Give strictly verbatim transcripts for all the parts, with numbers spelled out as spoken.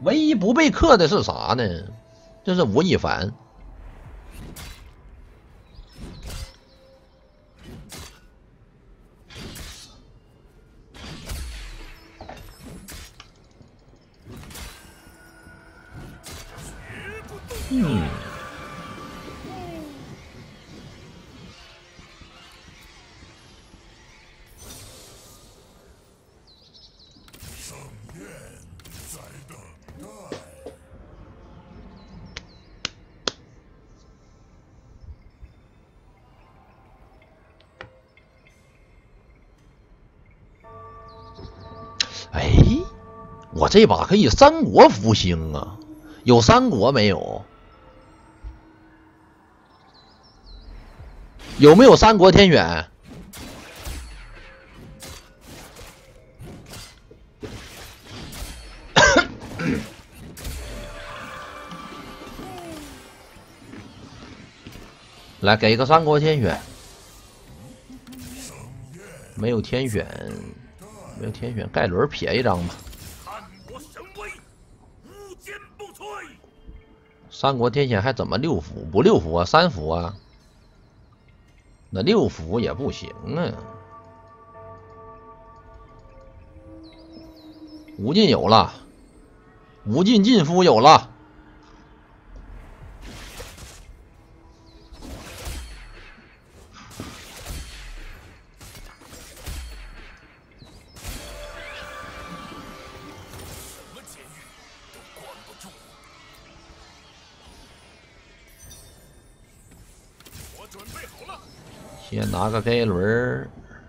唯一不被克的是啥呢？就是吴亦凡。嗯。哎，我这把可以三国复兴啊！有三国没有？有没有三国天选？来给个三国天选。没有天选，没有天选，盖伦撇一张吧。三国天选还怎么六伏？不六伏啊，三伏啊。那六伏也不行啊。无尽有了，无尽尽夫有了。先拿个盖伦。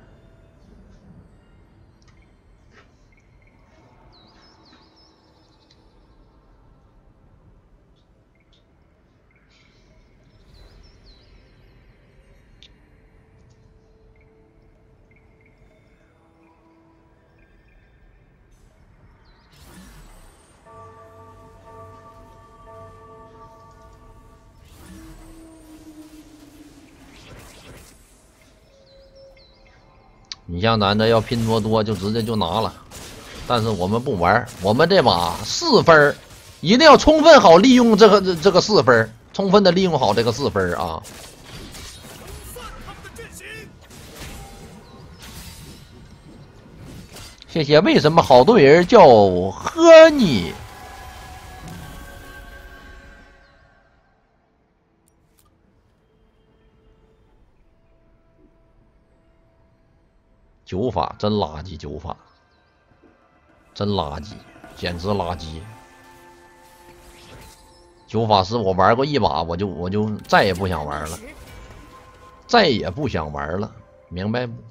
你像咱这要拼多多就直接就拿了，但是我们不玩，我们这把四分一定要充分好利用这个这这个四分，充分的利用好这个四分啊！谢谢。为什么好多人叫喝你？九法真垃圾，九法真垃圾，简直垃圾。九法师我玩过一把，我就我就再也不想玩了，再也不想玩了，明白不？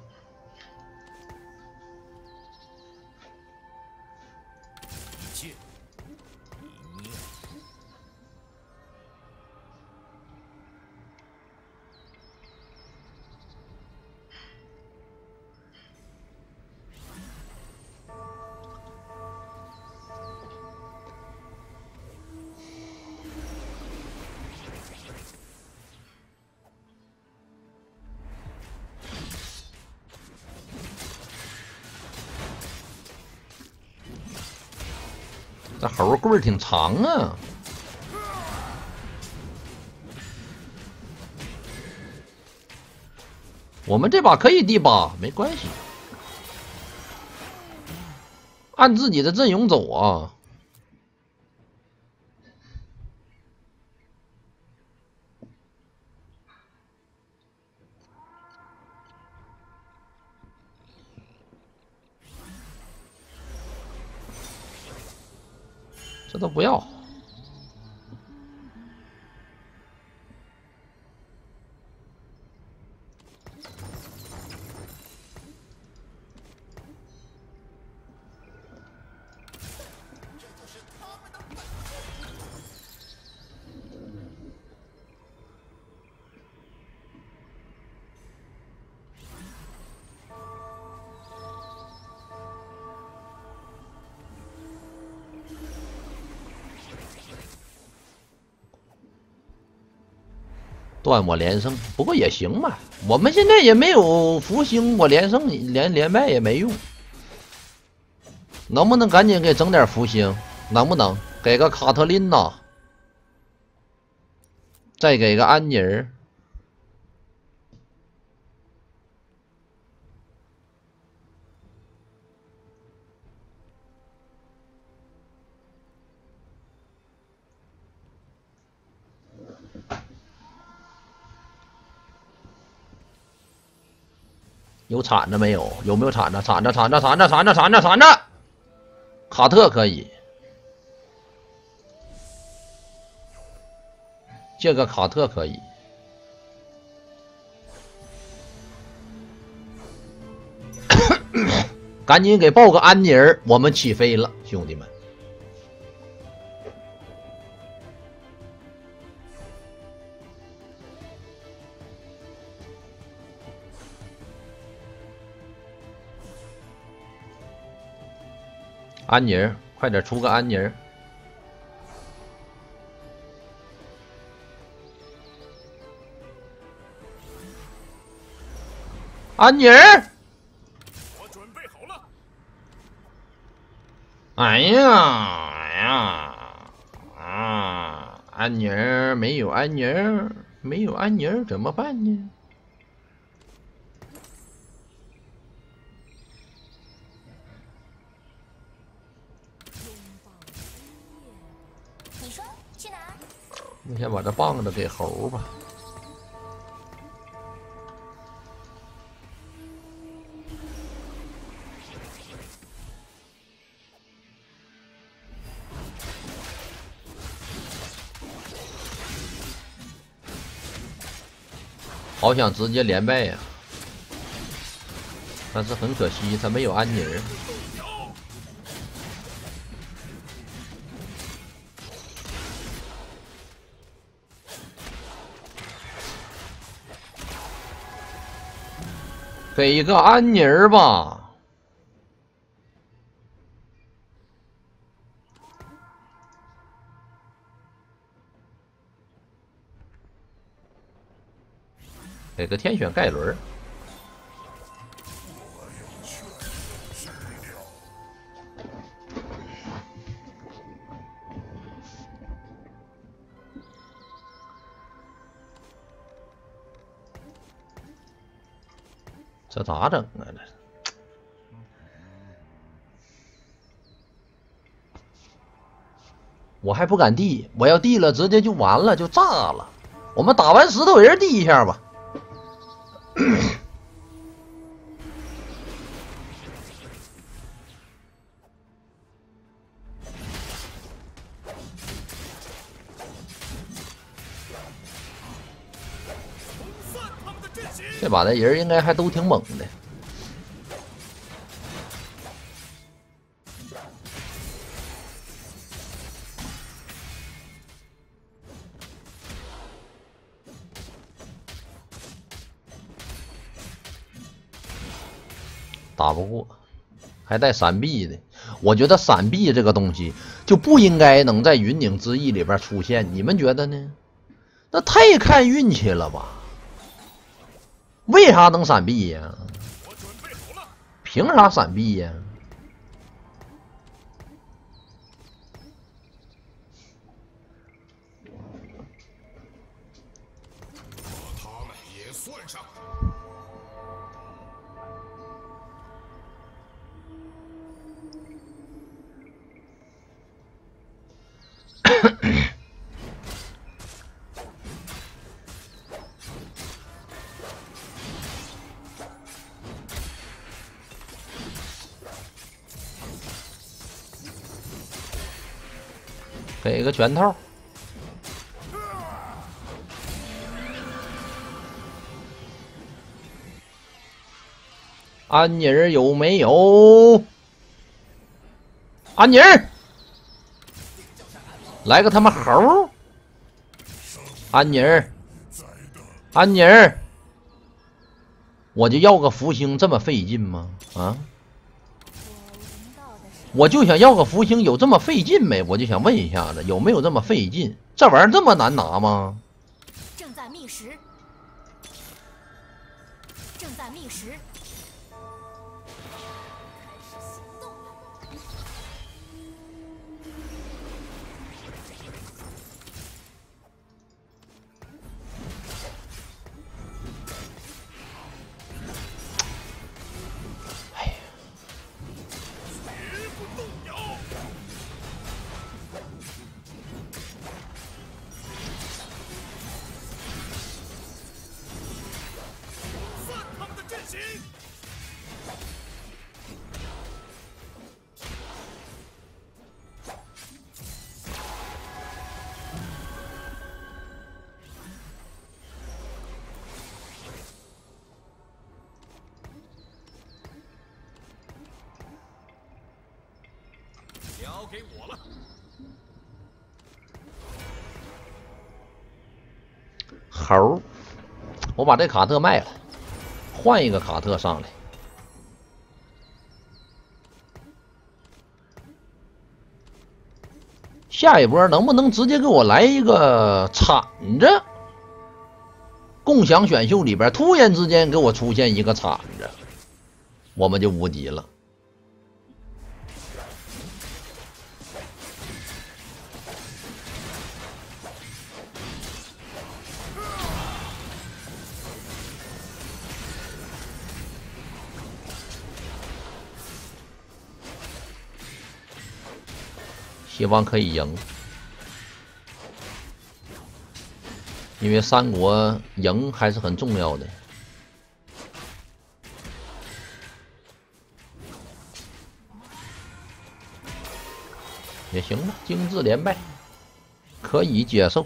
这猴棍儿挺长啊！我们这把可以第八，没关系，按自己的阵容走啊。这都不要。断我连胜，不过也行吧。我们现在也没有福星，我连胜连连败也没用。能不能赶紧给整点福星？能不能？ 给个卡特琳娜，再给个安妮儿。有铲子没有？有没有铲子？铲子，铲子，铲子，铲子，铲子，铲子。卡特可以，这个卡特可以。赶紧给报个安妮儿，我们起飞了，兄弟们。安妮儿，快点出个安妮儿！安妮儿， 我准备好了。 哎呀，哎呀，啊！安妮儿没有安妮儿，没有安妮儿怎么办呢？ 你说去哪儿？ 我先把这棒子给猴吧。好想直接连败呀、啊，但是很可惜，他没有安妮儿。给一个安妮儿吧。给个天选盖伦。这咋整啊？这我还不敢递，我要递了，直接就完了，就炸了。我们打完石头人递一下吧。这把的人应该还都挺猛的。打不过，还带闪避的。我觉得闪避这个东西就不应该能在云顶之弈里边出现，你们觉得呢？那太看运气了吧？为啥能闪避呀？凭啥闪避呀？ 把他们也算上。 给个拳头。安妮儿有没有？安妮儿，来个他妈猴！安妮儿，安妮儿，我就要个福星，这么费劲吗？啊？我就想要个福星，有这么费劲没？我就想问一下子，有没有这么费劲？这玩意儿这么难拿吗？ 正在觅食，正在觅食，开始行动了。 交给我了。 猴，我把这卡特卖了，换一个卡特上来。下一波能不能直接给我来一个铲子？共享选秀里边突然之间给我出现一个铲子，我们就无敌了。希望可以赢，因为三国赢还是很重要的。也行吧，精致连败可以接受。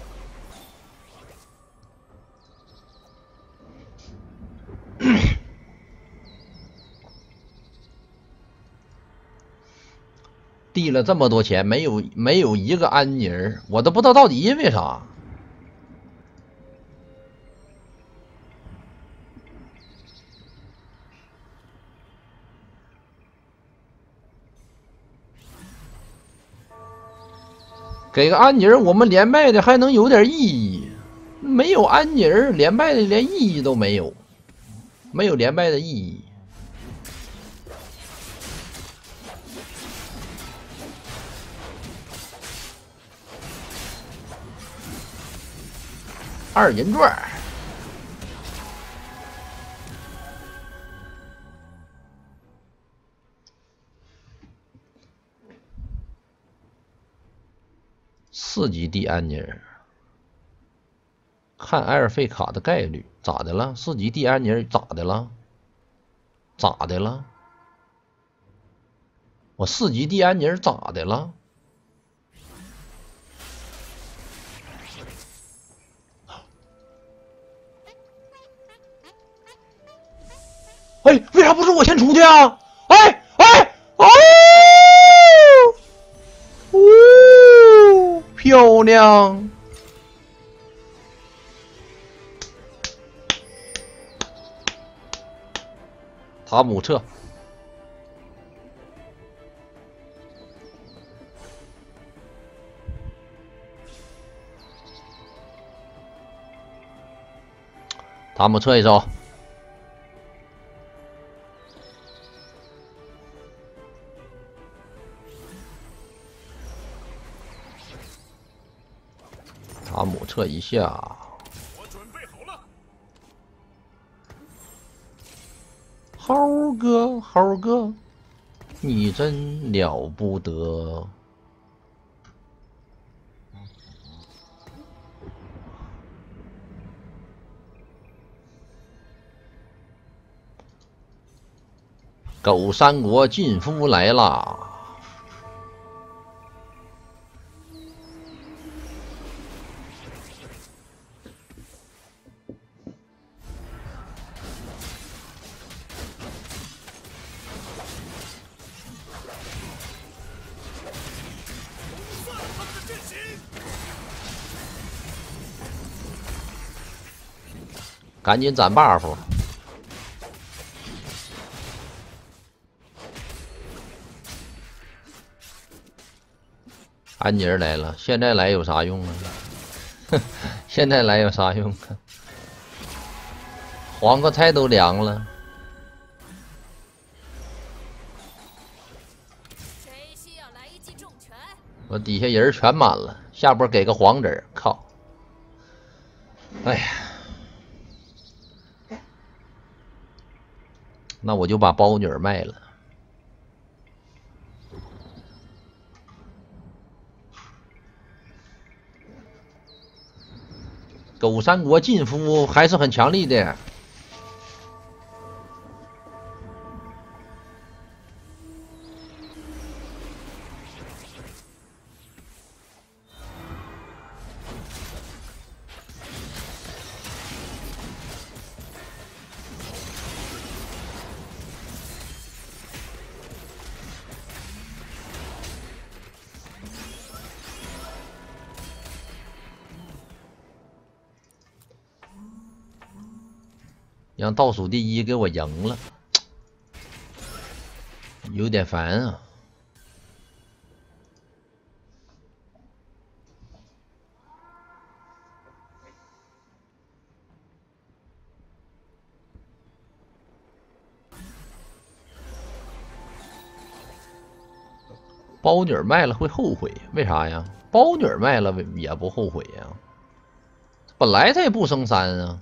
递了这么多钱，没有没有一个安妮儿，我都不知道到底因为啥。给个安妮儿，我们连败的还能有点意义。没有安妮儿，连败的连意义都没有，没有连败的意义。二人转，四级地安妮儿，看埃尔费卡的概率咋的了？四级地安妮儿咋的了？咋的了？我四级地安妮儿咋的了？哎，为啥不是我先出去啊？哎哎哦哦，漂亮！塔姆撤，塔姆撤一手。塔姆撤一下， 我准备好了。 猴哥，猴哥，你真了不得！狗三国劲夫来啦！赶紧攒 buff！ 安妮儿来了，现在来有啥用啊？现在来有啥用啊？黄瓜菜都凉了。 谁需要来一记重拳？ 我底下人全满了，下波给个黄子儿，靠！哎呀，那我就把包女儿卖了。狗三国劲夫还是很强力的。 让倒数第一给我赢了，有点烦啊。包女卖了会后悔，为啥呀？包女卖了也不后悔呀，本来他也不升三啊。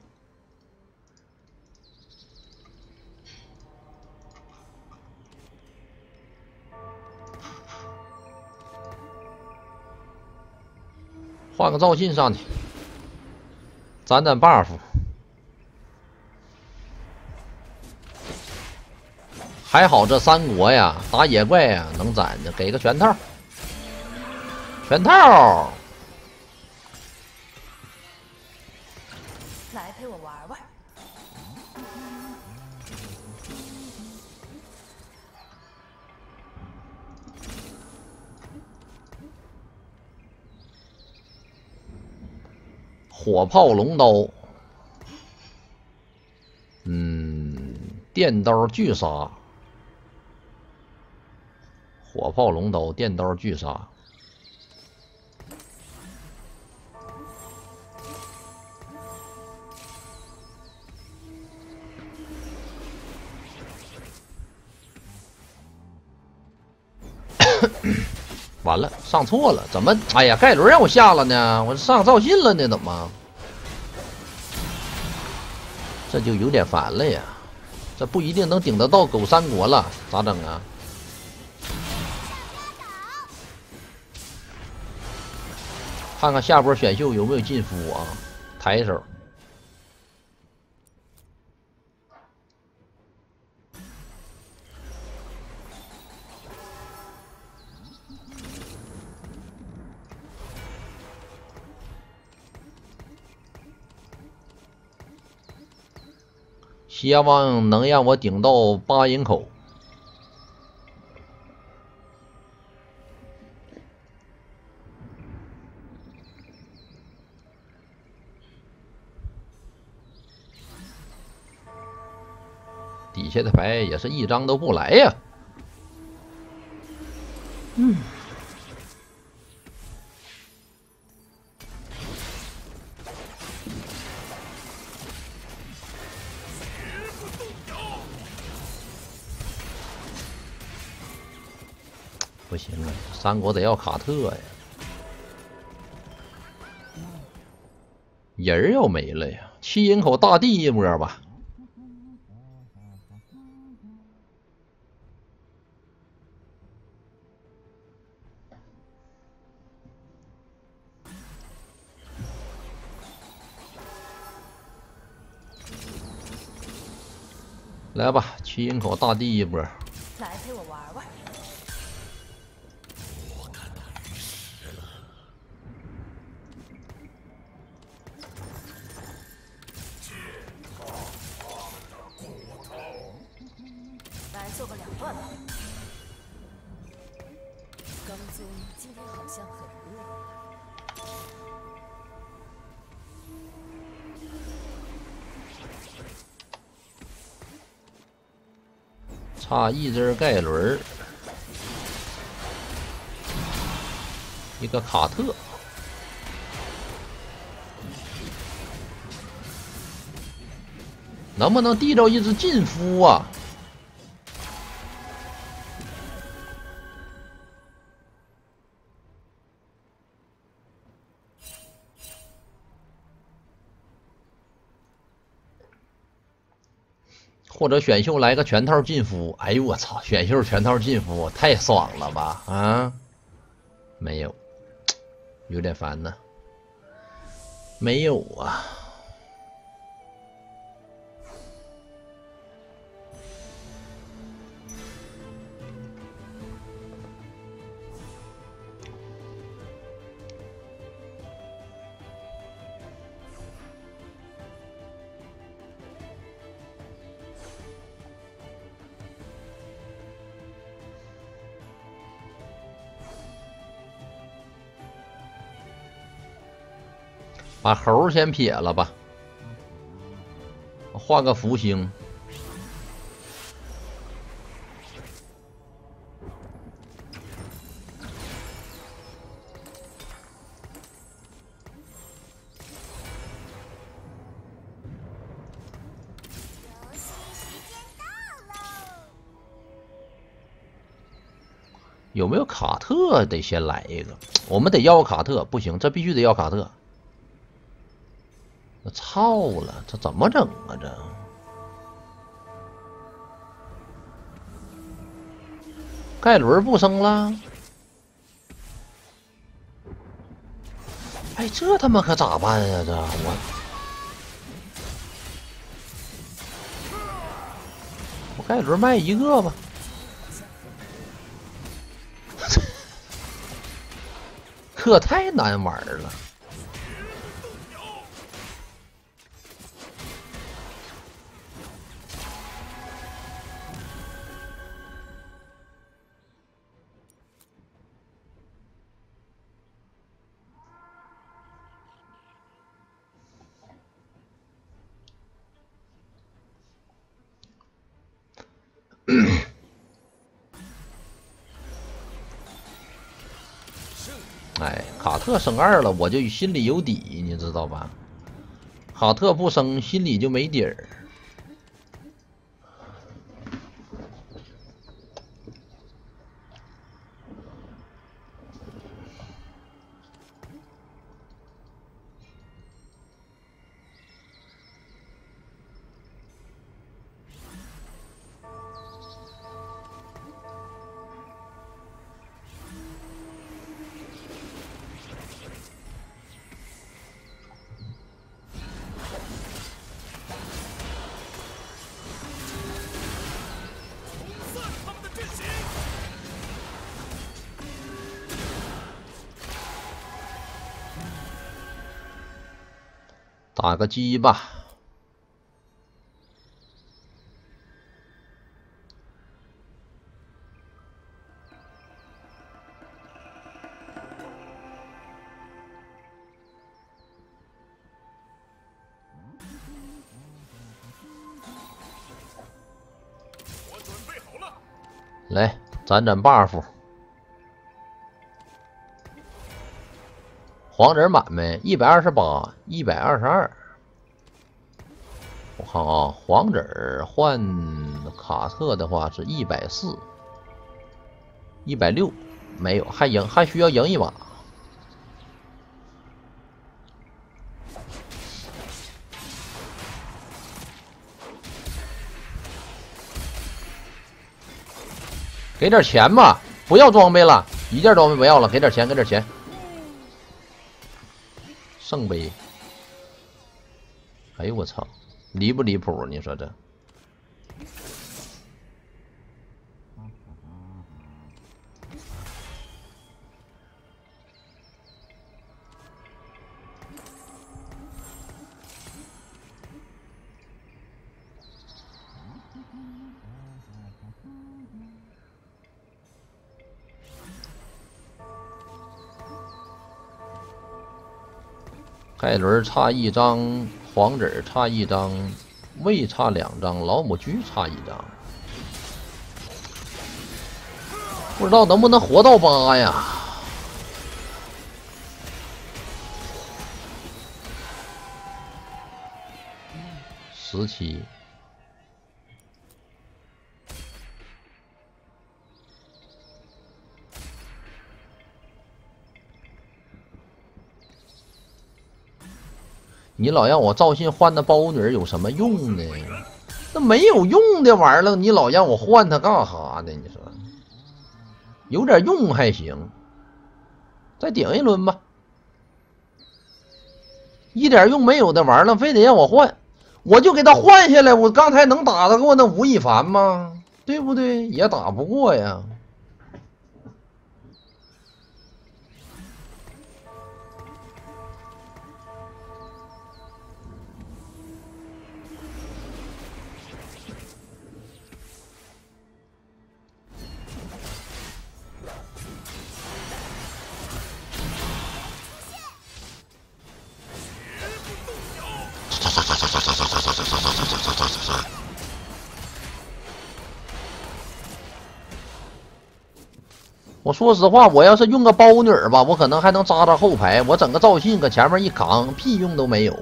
换个赵信上去，攒攒 buff。还好这三国呀，打野怪呀能攒着，给个全套，全套。 来陪我玩玩。 火炮龙刀，嗯，电刀巨杀。火炮龙刀，电刀巨杀。完了，上错了，怎么？哎呀，盖伦让我下了呢，我上赵信了呢，怎么？这就有点烦了呀，这不一定能顶得到狗三国了，咋整啊？看看下波选秀有没有进夫啊？抬一手。希望能让我顶到八营口。底下的牌也是一张都不来呀。嗯。不行啊，三国得要卡特呀，人要没了呀，七营口大地一波吧。来吧，七营口大地一波。 来陪我玩玩。来做个两段吧。刚宗今天好像很热。 差一只盖伦，一个卡特。能不能递着一只劲夫啊？或者选秀来个全套劲夫，哎呦我操！选秀全套劲夫太爽了吧啊！没有，有点烦呢。没有啊。把猴先撇了吧。 画个福星。 游戏时间到喽！ 有没有卡特？得先来一个，我们得要个卡特，不行，这必须得要卡特。那操了，这怎么整啊？这盖伦不升了？哎，这他妈可咋办呀？这我我盖伦卖一个吧。可太难玩了。哎，卡特升二了，我就心里有底，你知道吧？卡特不升，心里就没底儿。打个鸡吧。 我准备好了。 来，攒攒 buff。黄人满没？一百二十八，一百二十二。我看啊，黄子换卡特的话是一百四，一百六，没有，还赢，还需要赢一把。给点钱吧，不要装备了，一件装备不要了，给点钱，给点钱。圣杯，哎呦我操，离不离谱？你说这？盖伦差一张，黄子差一张，魏差两张，老母驹差一张，不知道能不能活到八呀？十七。你老让我赵信换那包女有什么用呢？那没有用的玩意儿，你老让我换它干哈呢？你说，有点用还行，再顶一轮吧。一点用没有的玩意儿，非得让我换，我就给他换下来。我刚才能打得过那吴亦凡吗？对不对？也打不过呀。 我说实话，我要是用个包女儿吧，我可能还能扎扎后排。我整个赵信搁前面一扛，屁用都没有。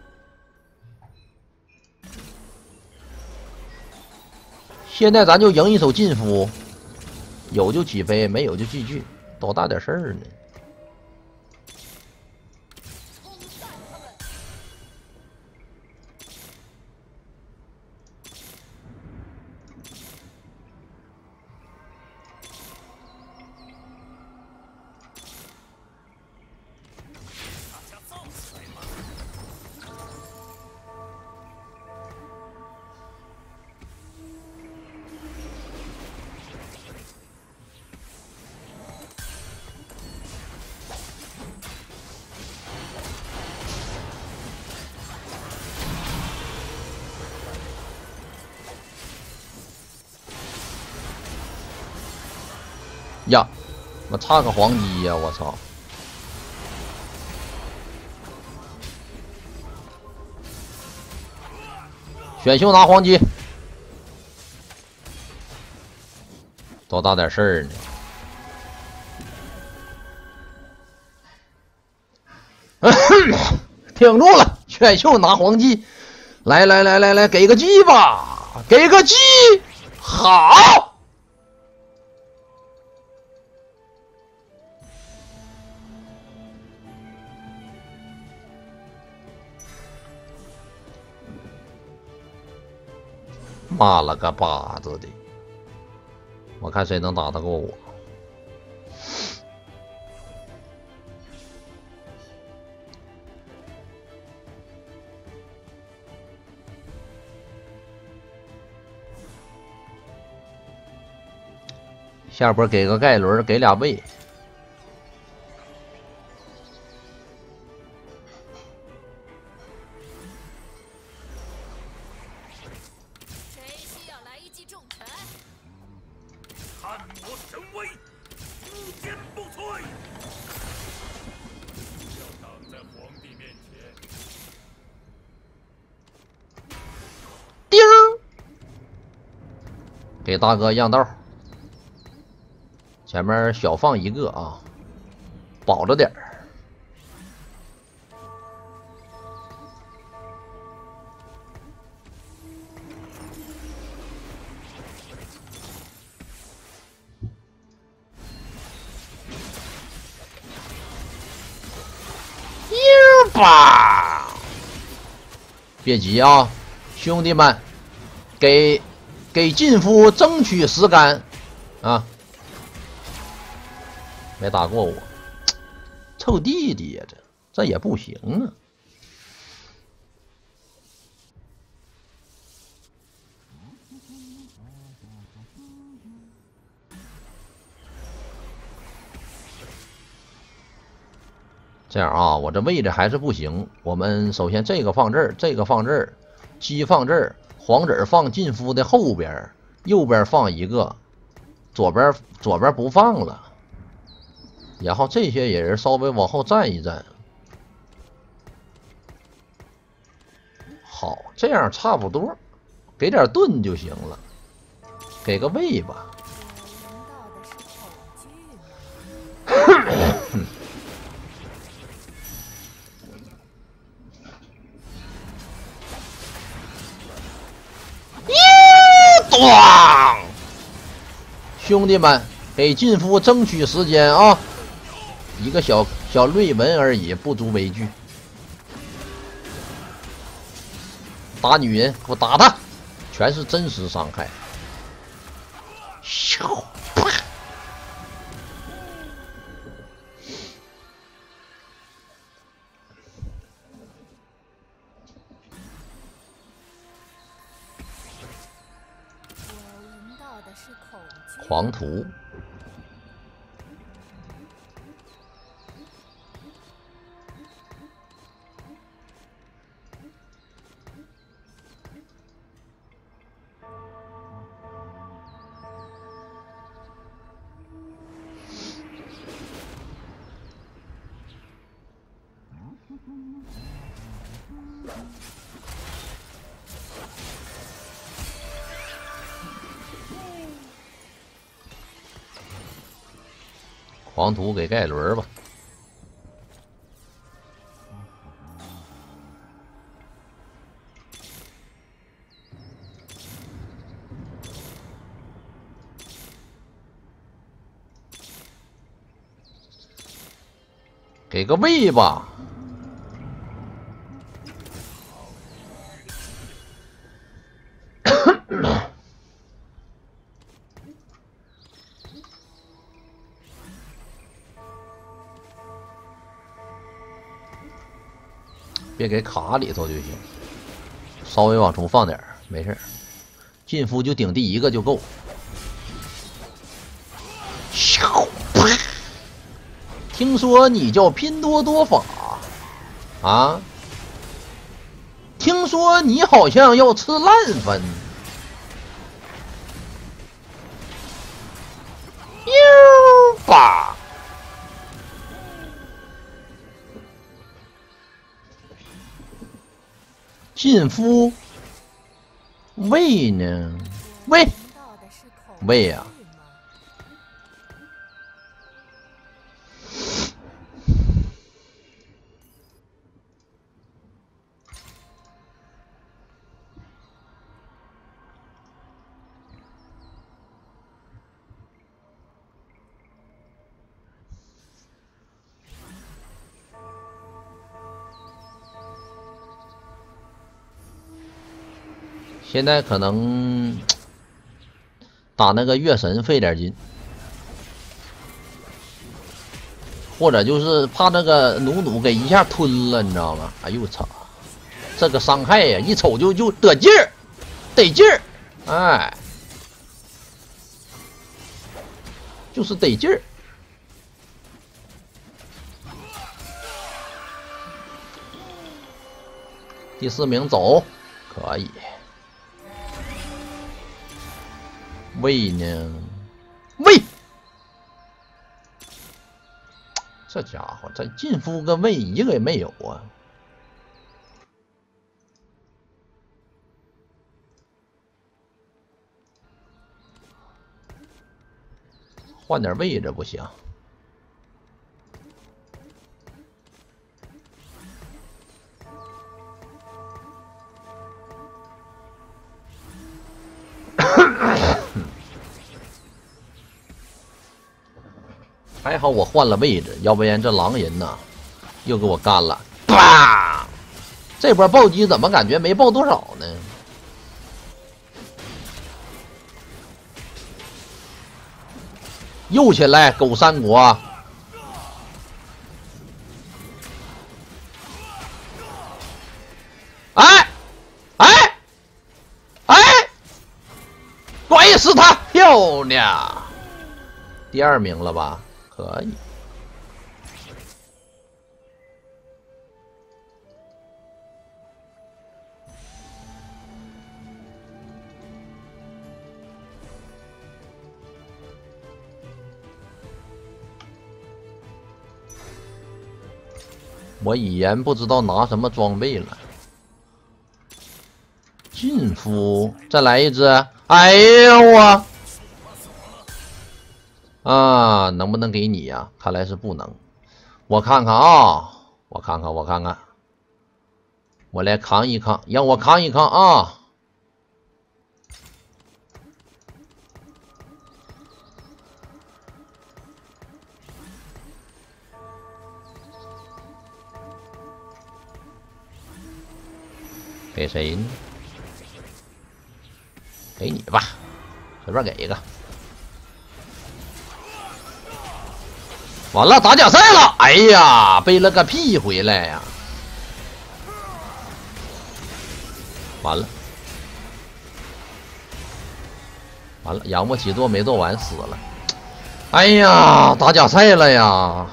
现在咱就赢一手劲夫，有就起飞，没有就继续，多大点事儿呢？呀，我差个黄鸡呀！我操！选秀拿黄鸡，多大点事儿呢？挺住了，选秀拿黄鸡，来来来来来，给个鸡吧，给个鸡，好。妈了个巴子的！我看谁能打得过我。下波给个盖伦，给俩位。 看我神威，无坚不摧！要挡在皇帝面前。 叮儿，给大哥让道。前面小放一个啊，保着点儿。吧，别急啊，兄弟们，给给晋夫争取时间啊！没打过我，臭弟弟呀，这这也不行啊！这样啊，我这位置还是不行。我们首先这个放这儿，这个放这儿，鸡放这儿，黄子放晋夫的后边，右边放一个，左边左边不放了。然后这些人稍微往后站一站。好，这样差不多，给点盾就行了，给个位吧。咣！兄弟们，给晋夫争取时间啊！一个小小瑞文而已，不足为惧。打女人，给我打他！全是真实伤害。咻！啪！狂徒。 黄图给盖伦吧。给个位吧。别给卡里头就行，稍微往出放点儿，没事。进夫就顶第一个就够。咻！听说你叫拼多多法啊？听说你好像要吃烂分。哟吧！进夫，喂呢？喂，喂呀、啊！现在可能打那个月神费点劲，或者就是怕那个努努给一下吞了，你知道吗？哎呦我操，这个伤害呀，一瞅就就得劲儿，得劲儿，哎，就是得劲儿。第四名走，可以。喂呢？喂，这家伙这进夫跟喂一个也没有啊！换点位置不行。还好我换了位置，要不然这狼人呐又给我干了。啪！这波暴击怎么感觉没爆多少呢？又起来，狗三国！哎哎哎！鬼死他！漂亮，第二名了吧？可以。我已然不知道拿什么装备了。进夫，再来一只！哎呀我！啊，能不能给你呀、啊？看来是不能。我看看啊，我看看，我看看，我来扛一扛，让我扛一扛啊！给谁呢？给你吧，随便给一个。完了，打假赛了！哎呀，背了个屁回来呀！完了，完了，仰卧起坐没做完，死了！哎呀，打假赛了呀！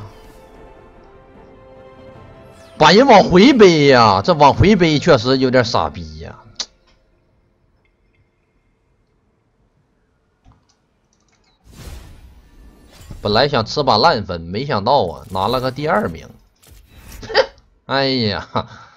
把人往回背呀，这往回背确实有点傻逼呀！本来想吃把烂分，没想到啊，拿了个第二名。哎呀！